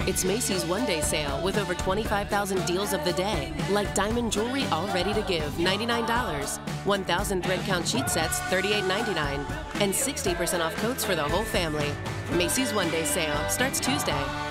It's Macy's one-day sale with over 25,000 deals of the day, like diamond jewelry all ready to give, $99. 1,000 thread count sheet sets, $38.99. And 60% off coats for the whole family. Macy's one-day sale starts Tuesday.